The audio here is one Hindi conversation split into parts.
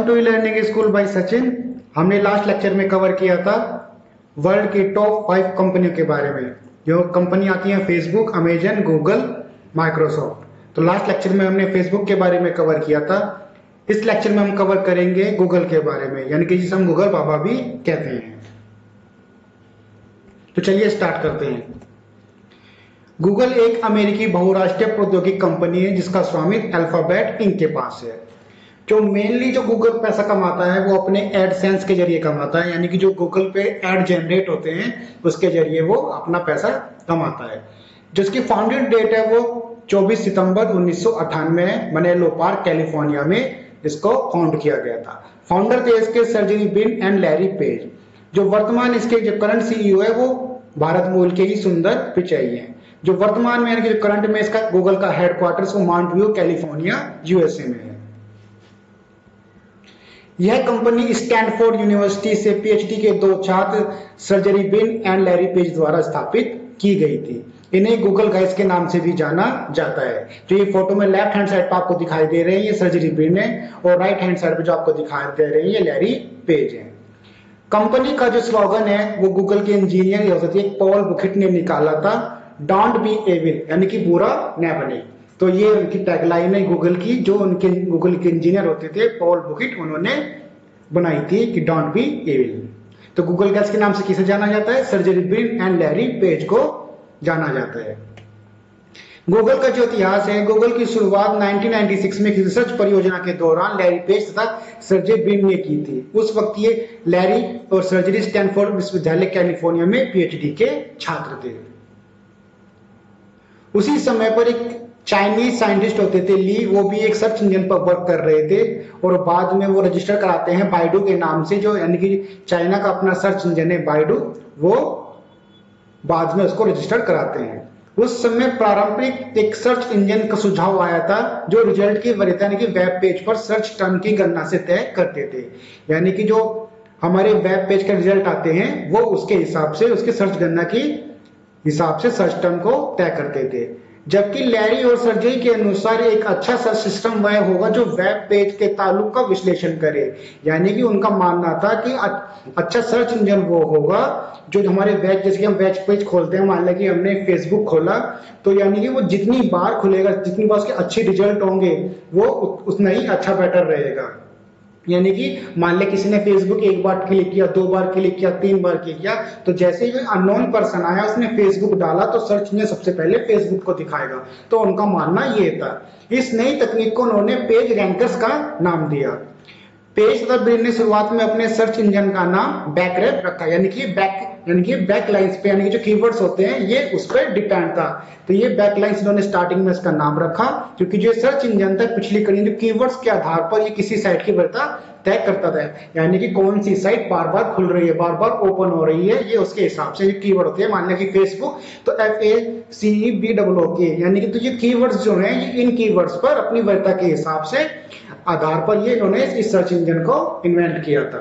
To learning school by Sachin. हमने लास्ट लेक्चर में कवर किया था वर्ल्ड की टॉप 5 कंपनियों के बारे में। जो कंपनी आती हैं फेसबुक, अमेजन, गूगल, माइक्रोसॉफ्ट। तो लास्ट लेक्चर में हमने फेसबुक के बारे में कवर किया था। इस लेक्चर में हम कवर करेंगे गूगल के बारे में, यानी कि जिसे हम गूगल बाबा भी कहते हैं। तो चलिए स्टार्ट करते हैं। गूगल एक अमेरिकी बहुराष्ट्रीय प्रौद्योगिकी कंपनी है जिसका स्वामित्व अल्फाबेट इंक के पास है। जो मेनली जो गूगल पैसा कमाता है वो अपने एडसेंस के जरिए कमाता है, यानी कि जो गूगल पे एड जनरेट होते हैं उसके जरिए वो अपना पैसा कमाता है। जिसकी फाउंडिंग डेट है वो 24 सितंबर 1998 है। मनेलो पार्क कैलिफोर्निया में इसको फाउंड किया गया था। फाउंडर थे इसके Sergey Brin and Larry Page. जो वर्तमान इसके जो करंट सीईओ है वो भारत मूल के ही सुंदर पिचाई है। जो वर्तमान में यानी कि जो करंट में इसका गूगल का हेडक्वार्टर्स वो माउंट व्यू कैलिफोर्निया यूएसए में है। यह कंपनी स्टैनफोर्ड यूनिवर्सिटी से पीएचडी के 2 छात्र Sergey Brin and Larry Page द्वारा स्थापित की गई थी। इन्हें गूगल गाइस के नाम से भी जाना जाता है। जो ये फोटो में लेफ्ट हैंड साइड पर आपको दिखाई दे रहे हैं ये सर्जेरी ब्रिन है, और राइट हैंड साइड पर जो आपको दिखाई दे रहे हैं ये लैरी पेज है। कंपनी का जो स्लोगन है वो गूगल के इंजीनियर पॉल बुकेट ने निकाला था, डोंट बी एविल, यानी कि बुरा न बने। तो ये उनकी टैगलाइन है गूगल की, जो उनके गूगल के इंजीनियर होते थे पॉल बुकेट, उन्होंने बनाई थी कि डोंट बी एविल। तो गूगल गाइस के नाम से किसे जाना जाता है? Sergey Brin and Larry Page को जाना जाता है। गूगल का जो इतिहास है, गूगल की शुरुआत 1996 में रिसर्च परियोजना के दौरान लैरी पेज तथा सर्जेरी ब्रिन ने की थी। उस वक्त ये लैरी और सर्जेरी स्टैनफोर्ड विश्वविद्यालय कैलिफोर्निया में पीएचडी के छात्र थे। उसी समय पर एक चाइनीज साइंटिस्ट होते थे ली, वो भी एक सर्च इंजन पर वर्क कर रहे थे, और बाद में वो रजिस्टर कराते हैं बाइडू के नाम से, जो यानी कि चाइना का अपना सर्च इंजन है बाइडू, वो बाद में उसको रजिस्टर कराते हैं। उस समय पारंपरिक एक सर्च इंजन का सुझाव आया था जो रिजल्ट की वरीयता यानी कि वेब पेज पर सर्च टर्म की गणना से तय करते थे। यानी कि जो हमारे वेब पेज के रिजल्ट आते हैं वो उसके हिसाब से, उसके सर्च गणना की हिसाब से सर्च टर्म को तय करते थे। जबकि लैरी और सर्जेई के अनुसार एक अच्छा सर्च सिस्टम वह होगा जो वेब पेज के ताल्लुक का विश्लेषण करे। यानी कि उनका मानना था कि अच्छा सर्च इंजन वो होगा जो हमारे वेब, जैसे कि हम वेब पेज खोलते हैं, मान लें कि हमने फेसबुक खोला, तो यानी कि वो जितनी बार खुलेगा, जितनी बार उसके अच्छे रिजल्ट होंगे वो उतना ही अच्छा बेटर रहेगा। यानी कि मान ले किसी ने फेसबुक 1 बार क्लिक किया, 2 बार क्लिक किया, 3 बार क्लिक किया, तो जैसे ही अननोन पर्सन आया उसने फेसबुक डाला तो सर्च इंजन सबसे पहले फेसबुक को दिखाएगा। तो उनका मानना ये था। इस नई तकनीक को उन्होंने पेज रैंकर्स का नाम दिया। पेज तथा ब्रिन ने शुरुआत में अपने सर्च इंजन का नाम बैकरैप रखा, यानी कि बैकलाइंस पे, यानी कि जो कीवर्ड्स होते हैं ये उस पर डिपेंड था। तो ये बैकलाइंस इन्होंने स्टार्टिंग में इसका नाम रखा, क्योंकि जो सर्च इंजन था पिछली कड़ी जो कीवर्ड्स के आधार पर ये किसी साइट की वरीयता तय करता था। यानी कि कौन सी साइट बार बार खुल रही है, बार बार ओपन हो रही है, ये उसके हिसाब से कीवर्ड होते हैं। मान लिया कि फेसबुक, तो FACEBOOK, यानी कि तो ये कीवर्ड्स जो हैं ये इन कीवर्ड्स पर अपनी वरीयता के हिसाब से आधार पर ये इन्होंने इस सर्च इंजन को इन्वेंट किया था।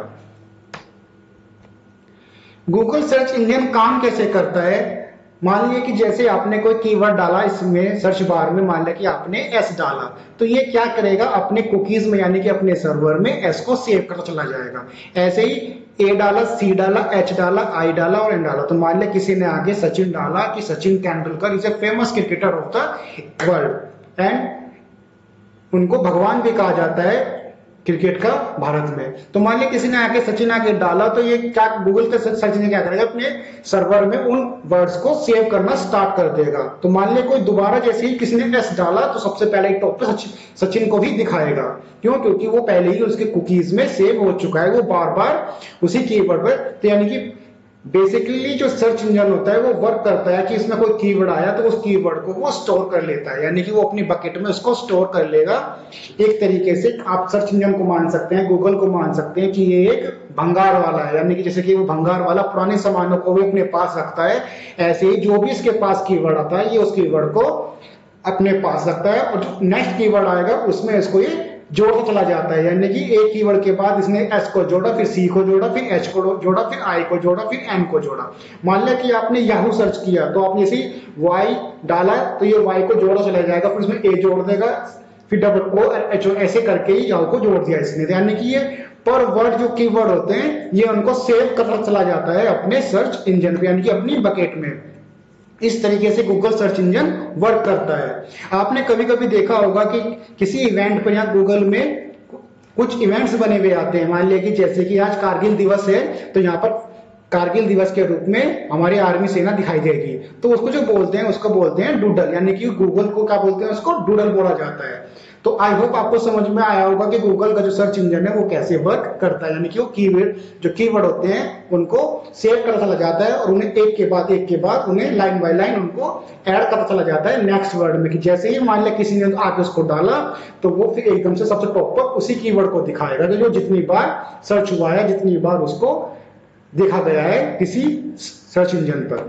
गूगल सर्च इंजन काम कैसे करता है? मान लिया कि जैसे आपने कोई कीवर्ड डाला इसमें सर्च बार में, मान लिया कि आपने S डाला, तो ये क्या करेगा अपने कुकीज में, यानी कि अपने सर्वर में S को सेव करता चला जाएगा। ऐसे ही A डाला, C डाला, H डाला, I डाला और N डाला, तो मान लिया किसी ने आगे सचिन डाला कि Sachin Tendulkar is a famous cricketer of the world, and उनको भगवान भी कहा जाता है क्रिकेट का भारत में। तो मान लिया किसी ने आके सचिन आके डाला, तो ये क्या गूगल का सर्च इंजन क्या करेगा, अपने सर्वर में उन वर्ड्स को सेव करना स्टार्ट कर देगा। तो मान लिया कोई दोबारा जैसे ही किसी ने एस डाला तो सबसे पहले टॉप पे सचिन को भी दिखाएगा। क्यों? क्योंकि वो पहले ही उसके कुकीज में सेव हो चुका है, वो बार बार उसी कीवर्ड पर। तो यानी कि बेसिकली जो सर्च इंजन होता है वो वर्क करता है कि इसमें कोई कीवर्ड आया तो उस कीवर्ड को वो स्टोर कर लेता है, यानी कि वो अपनी बकेट में उसको स्टोर कर लेगा। एक तरीके से आप सर्च इंजन को मान सकते हैं, गूगल को मान सकते हैं कि ये एक भंगार वाला है, यानी कि जैसे कि वो भंगार वाला पुराने सामानों को भी अपने पास रखता है, ऐसे ही जो भी इसके पास कीवर्ड आता है ये उस कीवर्ड को अपने पास रखता है, और नेक्स्ट कीवर्ड आएगा उसमें इसको ये जोड़ता चला जाता है। यानी कि एक कीवर्ड के बाद इसने एस को जोड़ा, फिर सी को जोड़ा, फिर एच को जोड़ा, फिर आई को जोड़ा, फिर एन को जोड़ा। मान लिया कि आपने याहू सर्च किया तो आपने इसे वाई डाला, तो ये वाई को जोड़ा चला जाएगा, फिर उसमें ए जोड़ देगा, फिर डबल ओ एच ओ ऐसे करके ही याहू को जोड़ दिया इसने, यानी कि ये पर वर्ड जो कीवर्ड होते हैं ये उनको सेव करता चला जाता है अपने सर्च इंजन पे, यानी कि अपनी बकेट में। इस तरीके से गूगल सर्च इंजन वर्क करता है। आपने कभी कभी देखा होगा कि किसी इवेंट पर यहाँ गूगल में कुछ इवेंट्स बने हुए आते हैं, मान लिया कि जैसे कि आज कारगिल दिवस है तो यहाँ पर कारगिल दिवस के रूप में हमारी आर्मी सेना दिखाई देगी, तो उसको जो बोलते हैं उसको बोलते हैं डूडल, यानी कि गूगल को क्या बोलते हैं, उसको डूडल बोला जाता है। तो आई होप आपको समझ में आया होगा कि गूगल का जो सर्च इंजन है वो कैसे वर्क करता है, यानी कि वो कीवर्ड होते हैं उनको सेव करता चला जाता है और उन्हें एक के बाद उन्हें लाइन बाय लाइन उनको ऐड करता चला जाता है नेक्स्ट वर्ड में, कि जैसे ही मान लिया किसी ने आके उसको डाला तो वो फिर एकदम से सबसे टॉप पर उसी कीवर्ड को दिखाएगा, जो जितनी बार सर्च हुआ है, जितनी बार उसको देखा गया है किसी सर्च इंजन पर।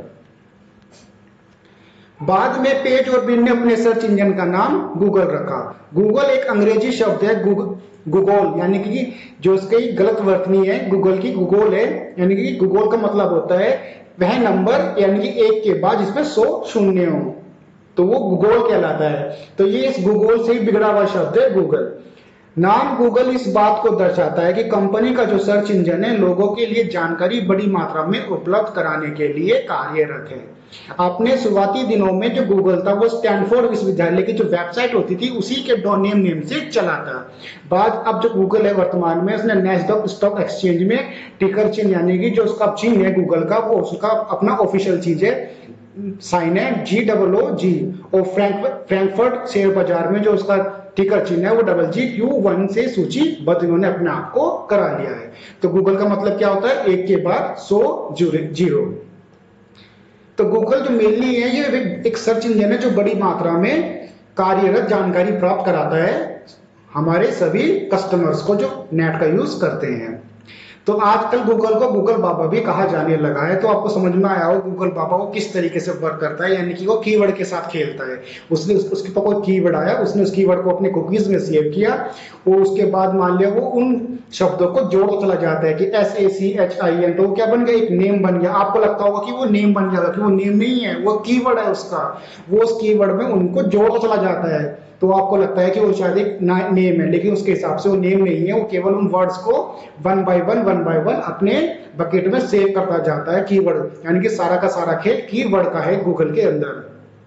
बाद में पेज और बिन ने अपने सर्च इंजन का नाम गूगल रखा। गूगल एक अंग्रेजी शब्द है, गूगल यानी कि जो उसकी गलत वर्तनी है गूगल की, गूगल है यानी कि गूगल का मतलब होता है वह नंबर यानी कि एक के बाद जिसमें 100 शून्य हो, तो वो गूगल कहलाता है। तो ये इस गूगल से ही बिगड़ा हुआ शब्द है गूगल। नाम गूगल इस बात को दर्शाता है कि कंपनी का जो सर्च इंजन है लोगों के लिए जानकारी बड़ी मात्रा में उपलब्ध कराने के लिए कार्यरत है। अपने शुरुआती दिनों में जो गूगल था वो स्टैनफोर्ड विश्वविद्यालय की जो वेबसाइट होती थी उसी के डोमेन नेम से चला था। बाद अब जो गूगल है वर्तमान में उसने नैस्डैक स्टॉक एक्सचेंज में टिकर चिन्ह यानी कि जो उसका चिन्ह है गूगल का वो उसका अपना ऑफिशियल चीज है, साइन है GOOG, और फ्रैंकफर्ट शेयर बाजार में जो उसका टिकर चिन्ह है वो GQ1 से सूचीबद्ध इन्होंने अपने आप को करा लिया है। तो गूगल का मतलब क्या होता है, एक के बाद 100 जीरो। तो गूगल जो मेनली है ये एक सर्च इंजन है जो बड़ी मात्रा में कार्यरत जानकारी प्राप्त कराता है हमारे सभी कस्टमर्स को जो नेट का यूज करते हैं। तो आजकल गूगल को गूगल बाबा भी कहा जाने लगा है। तो आपको समझ में आया हो गूगल बाबा वो किस तरीके से वर्क करता है, यानी कि वो कीवर्ड के साथ खेलता है। उसने उसके पास कोई कीवर्ड आया, उसने उस कीवर्ड को अपने कुकीज में सेव किया और उसके बाद मान लिया वो उन शब्दों को जोड़ता चला जाता है कि SACHIN, तो क्या बन गया, एक नेम बन गया। आपको लगता होगा कि वो नेम बन गया, कि वो नेम नहीं है, वो कीवर्ड है उसका, वो उस कीवर्ड में उनको जोड़ता चला जाता है। तो आपको लगता है कि वो शायद एक नेम है, लेकिन उसके हिसाब से वो नेम नहीं है, वो केवल उन वर्ड्स को वन बाय वन अपने बकेट में सेव करता जाता है कीवर्ड, यानी कि सारा का सारा खेल कीवर्ड का है गूगल के अंदर।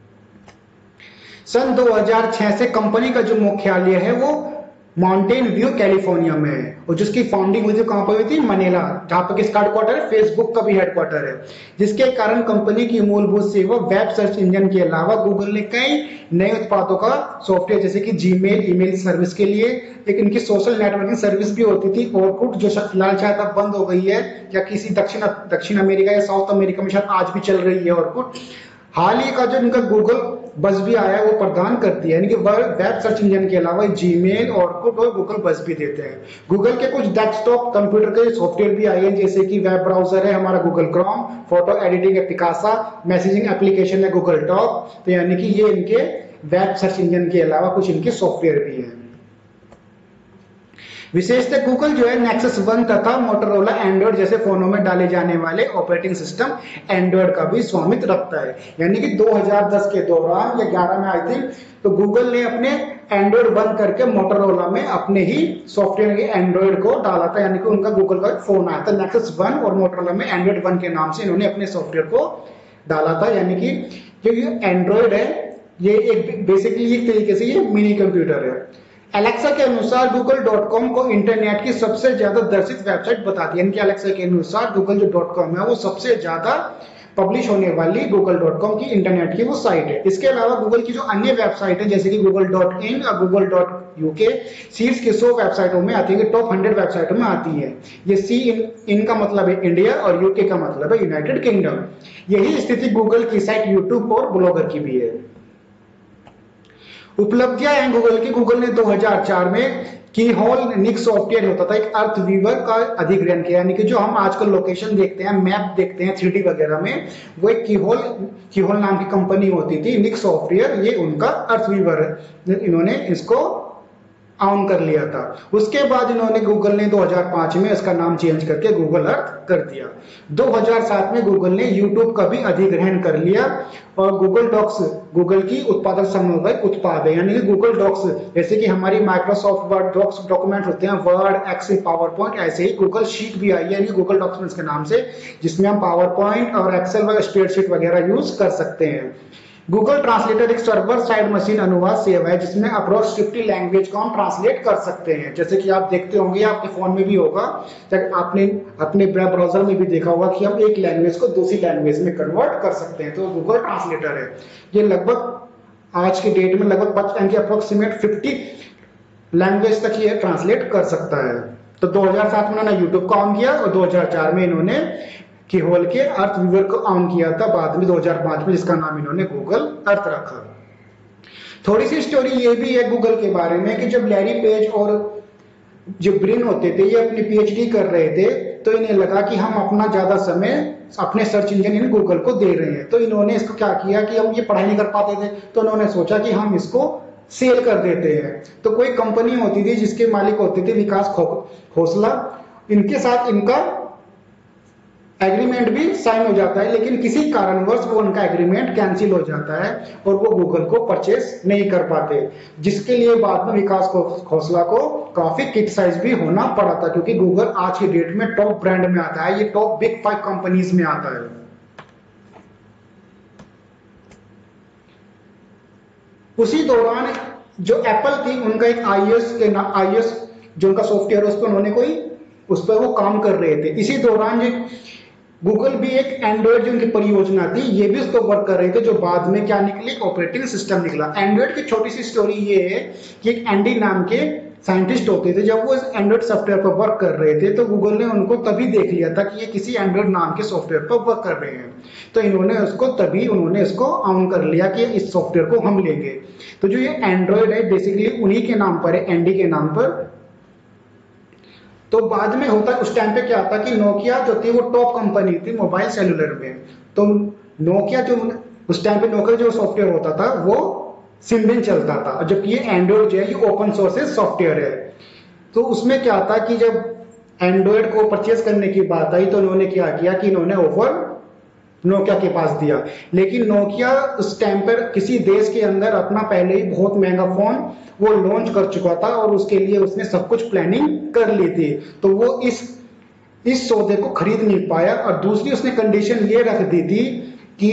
सन 2006 से कंपनी का जो मुख्यालय है वो माउंटेन व्यू कैलिफोर्निया में है, और जिसकी फाउंडिंग हुई थी कहां पर हुई थी, मनीला, जहां पर किसका हेडक्वार्टर है, फेसबुक का भी हेडक्वार्टर है। जिसके कारण कंपनी की मूलभूत सेवा वेब सर्च इंजन के अलावा गूगल ने कई नए उत्पादों का सॉफ्टवेयर जैसे कि जीमेल ईमेल सर्विस के लिए एक इनकी सोशल नेटवर्किंग सर्विस भी होती थी, ऑरकुट जो फिलहाल शायद अब बंद हो गई है, या किसी दक्षिण अमेरिका या साउथ अमेरिका में शायद आज भी चल रही है ऑरकुट। हाल ही का जो इनका गूगल बस भी आया है वो प्रदान करती है, यानी कि वेब सर्च इंजन के अलावा जीमेल और गूगल बस भी देते हैं। गूगल के कुछ डेस्कटॉप कंप्यूटर के सॉफ्टवेयर भी आए हैं, जैसे कि वेब ब्राउजर है हमारा गूगल क्रोम, फोटो एडिटिंग है पिकासा, मैसेजिंग एप्लीकेशन है गूगल टॉक। तो यानी कि ये इनके वेब सर्च इंजन के अलावा कुछ इनके सॉफ्टवेयर भी हैं। विशेषतः गूगल जो है नेक्सस 1 तथा मोटोरोला एंड्रॉइड जैसे फोनों में डाले जाने वाले ऑपरेटिंग सिस्टम एंड्रॉइड का भी स्वामित्व रखता है। यानी कि 2010 के दौरान या 11 में आई थिंक, तो गूगल ने अपने एंड्रॉइड बंद करके मोटोरोला में अपने ही सॉफ्टवेयर के एंड्रॉइड को डाला था, यानी कि उनका गूगल का फोन आया था नेक्सस 1 और मोटोरोला में एंड्रॉइड 1 के नाम से इन्होंने अपने सॉफ्टवेयर को डाला था। यानी कि जो ये एंड्रॉइड है ये एक बेसिकली एक तरीके से ये मिनी कंप्यूटर है। एलेक्सा के अनुसार google.com को इंटरनेट की सबसे ज्यादा दर्शित वेबसाइट बताती है, यानी कि एलेक्सा के अनुसार गूगल जो .com है वो सबसे ज्यादा पब्लिश होने वाली google.com की इंटरनेट की वो साइट है। इसके अलावा गूगल की जो अन्य वेबसाइट है जैसे कि google.in और google.uk सीरीज के 100 वेबसाइटों में आती है, टॉप 100 वेबसाइटों में आती है। ये इन का मतलब है इंडिया और यूके का मतलब है यूनाइटेड किंगडम। यही स्थिति गूगल की साइट यूट्यूब और ब्लॉगर की भी है। उपलब्धियां हैं गूगल की। गूगल ने 2004 में कीहोल निक सॉफ्टवेयर होता था एक अर्थ व्यूअर का अधिग्रहण किया, यानी कि जो हम आजकल लोकेशन देखते हैं, मैप देखते हैं 3D वगैरह में, वो एक कीहोल नाम की कंपनी होती थी, निक सॉफ्टवेयर, ये उनका अर्थ व्यूअर है। इन्होंने इसको ऑन कर लिया था। उसके बाद इन्होंने गूगल ने 2005 में इसका नाम चेंज करके गूगल अर्थ कर दिया। 2007 में गूगल ने यूट्यूब का भी अधिग्रहण कर लिया और गूगल डॉक्स गूगल की उत्पादक समूह का उत्पाद है, यानी कि गूगल डॉक्स जैसे कि हमारी माइक्रोसॉफ्ट वर्ड डॉक्स डॉक्यूमेंट होते हैं, वर्ड, एक्सेल, पावर पॉइंट, ऐसे ही गूगल शीट भी आई है यानी गूगल डॉक्यूमेंट्स के नाम से, जिसमें हम पावर पॉइंट और एक्सेल वगैरह स्प्रेडशीट वगैरह यूज कर सकते हैं। गूगल ट्रांसलेटर एक सर्वर साइड मशीन अनुवाद सेवा है जिसमें अप्रोक्स 50 लैंग्वेज को हम ट्रांसलेट कर सकते हैं। जैसे कि आप देखते होंगे, आपके फोन में भी होगा, आपने अपने वेब ब्राउजर में भी देखा होगा कि हम एक लैंग्वेज को दूसरी लैंग्वेज में कन्वर्ट कर सकते हैं, तो गूगल ट्रांसलेटर है। ये लगभग आज के डेट में लगभग अप्रोक्सीमेट 50 लैंग्वेज तक ये ट्रांसलेट कर सकता है। तो 2007 में उन्होंने यूट्यूब को ऑन किया और 2004 में इन्होंने कीहोल के अर्थ व्यूअर को ऑन किया था, बाद में 2005 में जिसका नाम इन्होंने गूगल अर्थ रखा। थोड़ी सी स्टोरी ये भी है गूगल के बारे में कि जब लैरी पेज और जो ब्रिन होते थे ये अपनी पीएचडी कर रहे थे, तो इन्हें लगा कि हम अपना ज्यादा समय अपने सर्च इंजन इन गूगल को दे रहे हैं। तो इन्होंने इसको क्या किया कि हम ये पढ़ाई नहीं कर पाते थे, तो उन्होंने सोचा कि हम इसको सेल कर देते हैं। तो कोई कंपनी होती थी जिसके मालिक होते थे विकास खोसला, इनके साथ इनका एग्रीमेंट भी साइन हो जाता है, लेकिन किसी कारणवश वो उनका एग्रीमेंट कैंसिल हो जाता है और वो गूगल को परचेस नहीं कर पाते, जिसके लिए बाद में विकास खोसला को काफी क्रिटिसाइज भी होना पड़ा था, क्योंकि गूगल आज की डेट में टॉप ब्रांड में आता है, ये टॉप बिग 5 कंपनीज में आता है। उसी दौरान जो एप्पल थी उनका एक iOS जो उनका सॉफ्टवेयर उस पर उन्होंने उस पर वो काम कर रहे थे। इसी दौरान जो गूगल भी एक एंड्रॉइड जो उनकी परियोजना थी ये भी उस पर वर्क कर रहे थे, जो बाद में क्या निकली, ऑपरेटिंग सिस्टम निकला। एंड्रॉइड की छोटी सी स्टोरी ये है कि एक एंडी नाम के साइंटिस्ट होते थे, जब वो इस एंड्रॉइड सॉफ्टवेयर पर वर्क कर रहे थे तो गूगल ने उनको तभी देख लिया था कि ये किसी एंड्रॉइड नाम के सॉफ्टवेयर पर वर्क कर रहे हैं, तो उन्होंने इसको ऑन कर लिया कि इस सॉफ्टवेयर को हम लेंगे। तो जो ये एंड्रॉइड है बेसिकली उन्हीं के नाम पर है, एंडी के नाम पर। तो बाद में होता उस टाइम पे क्या था कि नोकिया जो थी वो टॉप कंपनी थी मोबाइल सेलुलर में, तो नोकिया जो उस टाइम पे नोकिया जो सॉफ्टवेयर होता था वो सिम्बियन चलता था, जबकि ये एंड्रॉइड जो है ये ओपन सोर्स सॉफ्टवेयर है। तो उसमें क्या था कि जब एंड्रॉइड को परचेज करने की बात आई तो उन्होंने क्या किया कि इन्होंने ऑफर नोकिया के पास दिया, लेकिन नोकिया उस टाइम पर किसी देश के अंदर अपना पहले ही बहुत महंगा फोन वो लॉन्च कर चुका था और उसके लिए उसने सब कुछ प्लानिंग कर ली थी, तो वो इस सौदे को खरीद नहीं पाया। और दूसरी उसने कंडीशन ये रख दी थी कि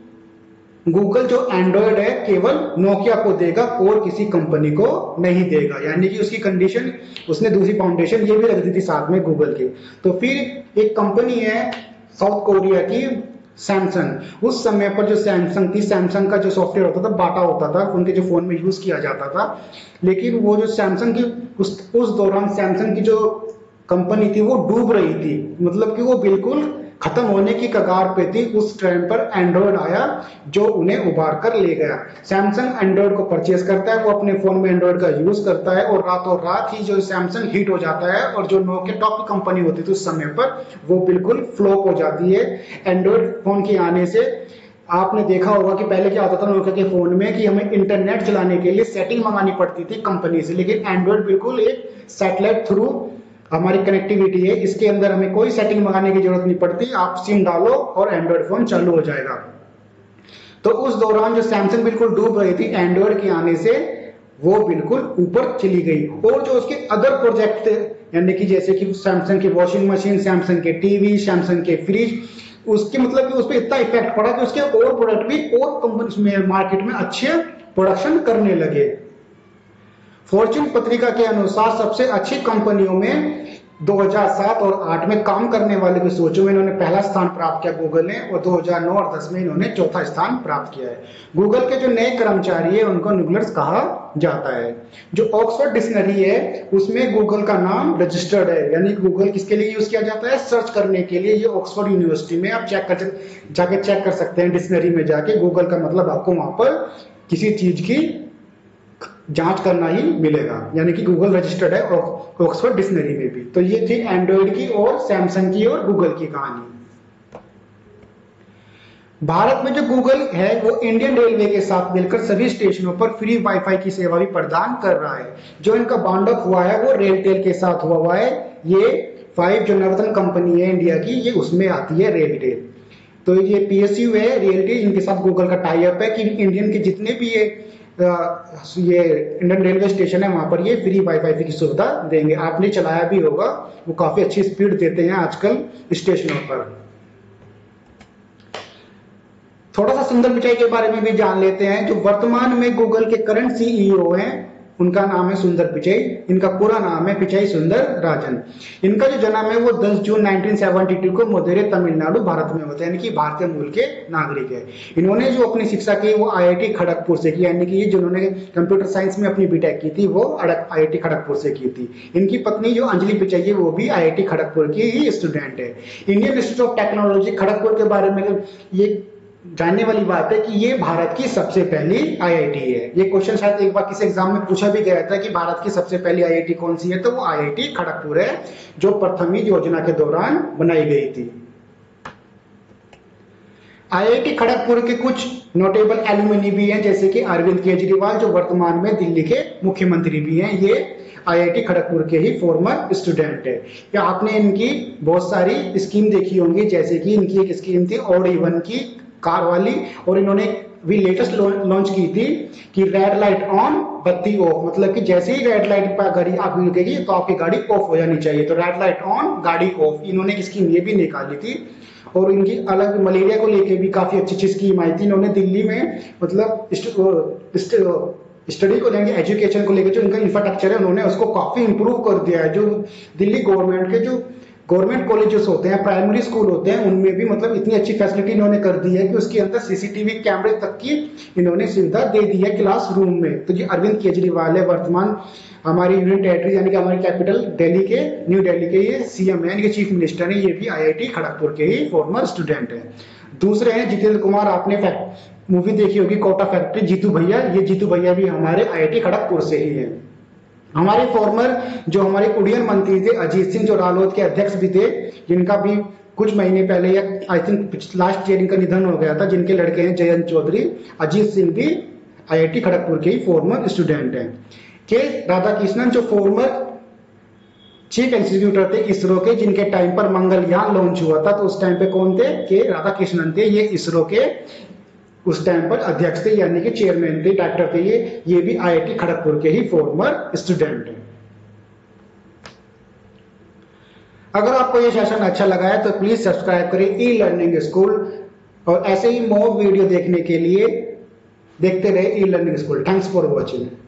गूगल जो एंड्रॉयड है केवल नोकिया को देगा और किसी कंपनी को नहीं देगा, यानी कि उसकी कंडीशन उसने दूसरी फाउंडेशन ये भी रख दी थी साथ में गूगल की। तो फिर एक कंपनी है साउथ कोरिया की सैमसंग, उस समय पर जो सैमसंग थी, सैमसंग का जो सॉफ्टवेयर होता था बाटा होता था, उनके जो फोन में यूज किया जाता था, लेकिन वो जो सैमसंग की उस दौरान सैमसंग की जो कंपनी थी वो डूब रही थी, मतलब कि वो बिल्कुल खत्म होने की कगार पे थी। उस टाइम पर एंड्रॉयड आया जो उन्हें उबार कर ले गया। सैमसंग एंड्रॉयड को परचेज करता है, वो अपने फोन में एंड्रॉयड का यूज करता है और रातों रात ही जो सैमसंग हिट हो जाता है और जो नोकिया टॉप की कंपनी होती थी उस समय पर वो बिल्कुल फ्लॉप हो जाती है। एंड्रॉयड फोन के आने से आपने देखा होगा कि पहले क्या होता था नोकिया के फोन में कि हमें इंटरनेट चलाने के लिए सेटिंग मंगानी पड़ती थी कंपनी से, लेकिन एंड्रॉयड बिल्कुल एक सैटेलाइट थ्रू हमारी कनेक्टिविटी है, इसके अंदर हमें कोई सेटिंग मंगाने की जरूरत नहीं पड़ती, आप सिम डालो और एंड्रॉयड फोन चालू हो जाएगा। तो उस दौरान जो सैमसंग बिल्कुल डूब रही थी, एंड्रॉयड के आने से वो बिल्कुल ऊपर चली गई। और जो उसके अदर प्रोजेक्ट थे, यानी कि जैसे कि सैमसंग की वॉशिंग मशीन, सैमसंग के टीवी, सैमसंग के फ्रिज, उसके मतलब कि उस पर इतना इफेक्ट पड़ा कि उसके और प्रोडक्ट भी और कंपनी में मार्केट में अच्छे प्रोडक्शन करने लगे। फॉर्च्यून पत्रिका के अनुसार सबसे अच्छी कंपनियों में 2007 और 2008 में काम करने वाले की सूची में इन्होंने पहला स्थान प्राप्त किया गूगल ने, और 2009 और 10 में इन्होंने चौथा स्थान प्राप्त किया है। गूगल के जो नए कर्मचारी है उनको न्यूगलर्स कहा जाता है। जो ऑक्सफोर्ड डिक्शनरी है उसमें गूगल का नाम रजिस्टर्ड है, यानी गूगल किसके लिए यूज किया जाता है, सर्च करने के लिए। ये ऑक्सफोर्ड यूनिवर्सिटी में आप जाके चेक कर सकते हैं, डिक्शनरी में जाके गूगल का मतलब आपको वहां पर किसी चीज की जांच करना ही मिलेगा, यानी कि गूगल रजिस्टर्ड है ऑक्सफोर्ड डिक्शनरी में भी। तो ये थी एंड्रॉइड की और सैमसंग की और गूगल की कहानी। भारत में जो गूगल है वो इंडियन रेलवे के साथ मिलकर सभी स्टेशनों पर फ्री वाईफाई की सेवा भी प्रदान कर रहा है। जो इनका बाउंड अप हुआ है वो रेलटेल के साथ हुआ है। ये 5 जो नवरत्न कंपनी है इंडिया की, ये उसमें आती है रेलटेल। तो ये पीएसयू है रेलटेल, इनके साथ गूगल का टाई अप है कि इंडियन के जितने भी ये इंडियन रेलवे स्टेशन है वहां पर ये फ्री वाईफाई की सुविधा देंगे। आपने चलाया भी होगा, वो काफी अच्छी स्पीड देते हैं आजकल स्टेशनों पर। थोड़ा सा सुंदर पिचाई के बारे में भी जान लेते हैं। जो वर्तमान में गूगल के करंट सीईओ हैं उनका नाम है सुंदर पिचाई। इनका पूरा नाम है पिचाई सुंदर राजन। इनका जो जन्म है वो 10 जून 1972 को मदुरै तमिलनाडु भारत में होता है, यानी कि भारतीय मूल के नागरिक है। इन्होंने जो अपनी शिक्षा की वो आईआईटी खड़गपुर से की, यानी कि जिन्होंने कंप्यूटर साइंस में अपनी बीटेक की थी वो आईआईटी खड़गपुर से की थी। इनकी पत्नी जो अंजलि पिचाई है वो भी आईआईटी खड़गपुर की ही स्टूडेंट है। Indian Institute of Technology Kharagpur के बारे में ये जानने वाली बात है कि ये भारत की सबसे पहली आईआईटी है। ये क्वेश्चन शायद एक बार किसी एग्जाम में पूछा भी गया था कि भारत की सबसे पहली आईआईटी कौन सी है, तो वो आईआईटी खड़गपुर है जो प्रथम योजना के दौरान बनाई गई थी। आईआईटी खड़गपुर के कुछ नोटेबल एलुमनी भी हैं, जैसे कि अरविंद केजरीवाल जो वर्तमान में दिल्ली के मुख्यमंत्री भी हैं, ये आईआईटी खड़गपुर के ही फॉर्मर स्टूडेंट है। या आपने इनकी बहुत सारी स्कीम देखी होंगी, जैसे कि इनकी एक स्कीम थी ऑड इवन की कार वाली, और इन्होंने भी लेटेस्ट लॉन्च की थी कि रेड लाइट ऑन बत्ती ऑफ, मतलब कि जैसे ही रेड लाइट पर गाड़ी आपकी रुकेगी तो आपकी गाड़ी ऑफ हो जानी चाहिए। तो रेड लाइट ऑन गाड़ी ऑफ, इन्होंने एक स्कीम ये भी निकाली थी। और इनकी अलग मलेरिया को लेके भी काफी अच्छी अच्छी स्कीम आई थी। इन्होंने दिल्ली में मतलब स्टडी को लेंगे, एजुकेशन को लेकर जो इनका इंफ्रास्ट्रक्चर है उन्होंने उसको काफी इंप्रूव कर दिया है। जो दिल्ली गवर्नमेंट के जो गवर्नमेंट कॉलेजेस होते हैं, प्राइमरी स्कूल होते हैं, उनमें भी मतलब इतनी अच्छी फैसिलिटी इन्होंने कर दी है कि उसके अंदर सीसीटीवी कैमरे तक की इन्होंने सुविधा दे दी है क्लासरूम में। तो ये अरविंद केजरीवाल है, वर्तमान हमारी यूनियन टेरिटरी यानी कि हमारी कैपिटल दिल्ली के, न्यू दिल्ली के ये सीएम है, यानी कि चीफ मिनिस्टर है। ये भी आईआईटी खड़गपुर के ही फॉर्मर स्टूडेंट है। दूसरे हैं जितेंद्र कुमार, आपने मूवी देखी होगी कोटा फैक्ट्री, जीतू भैया। ये जीतू भैया भी हमारे आईआईटी खड़गपुर से ही है। हमारे फॉर्मर जो हमारे उड़ियन मंत्री थे अजीत सिंह, जो रालोद के अध्यक्ष भी थे, जिनका भी कुछ महीने पहले या आई थिंक लास्ट ईयर इनका निधन हो गया था, जिनके लड़के हैं जयंत चौधरी, अजीत सिंह भी आईआईटी खड़गपुर के ही फॉर्मर स्टूडेंट हैं। के राधाकृष्णन जो फॉर्मर चीफ एग्जीक्यूटिव थे इसरो के, जिनके टाइम पर मंगलयान लॉन्च हुआ था, तो उस टाइम पे कौन थे? के राधाकृष्णन थे। ये इसरो के उस टाइम पर अध्यक्ष थे, यानी कि चेयरमैन थे, डायरेक्टर थे। ये भी आईआईटी खड़गपुर के ही फॉर्मर स्टूडेंट हैं। अगर आपको ये सेशन अच्छा लगा है तो प्लीज सब्सक्राइब करें ई लर्निंग स्कूल, और ऐसे ही मोर वीडियो देखने के लिए देखते रहे e learning school. Thanks for watching.